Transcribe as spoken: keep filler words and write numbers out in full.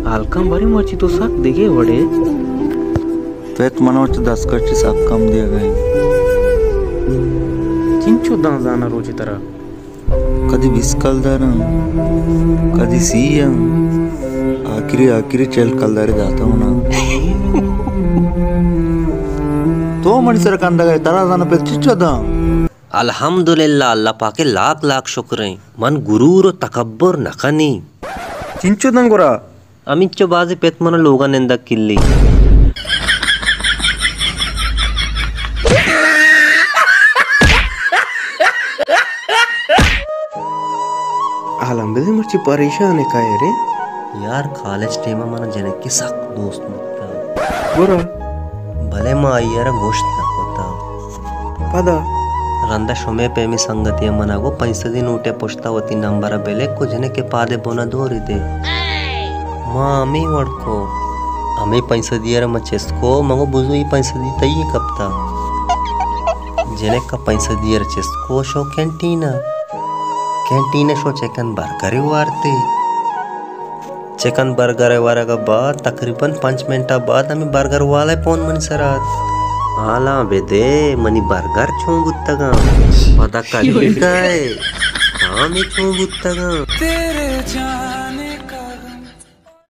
हलकम बरी मर्ची तो साक देगे वडे पेट मनोच दस कच्ची साक कम दिया गए चिंचो दान दाना रोजी तरह कदी बिस्कल दाना कदी सीया आखिरी आखिरी चल कलदारी जाता हूँ ना तो मनुष्य कंदा गए तरह दाना पे चिच्चोदा अल्हम्दुलिल्लाह अल्लाह पाके लाख लाख शुक्र हैं मन गुरूर तकब्बुर नखनी चिंचो दान गोरा अमिच्चो बाजी पेत मन लोगा निंदा किल्ली आलम बेदे मर्ची परेशान है काहे रे यार कॉलेज टाइम मन जनಕ್ಕೆ ಸಾಕು दोस्त मुक्ता गोरा भले मा अయ్యాರ गोश्त न होता पदा रंदा शुमे पे मी संगति मनागो पैसे दिन ऊटे पुछता होती नंबर बेले को जने के पादे बोना दोरी दे मां मी वडको हमें पैसे दियर मचेस्को मगो बुजु ही पैसे दी तई कपता जने का पैसे दियर चेस्को शो कैंटीना कैंटीन शो चिकन बर्गर वारते चिकन बर्गर वारा का बाद तकरीबन पाँच मिनट बाद हमें बर्गर वाले फोन मन सरात आला बेदे मनी बर्गर छोंगुत्तगा पता कल गए हाँ मैं छोंगुत्तगा तेरे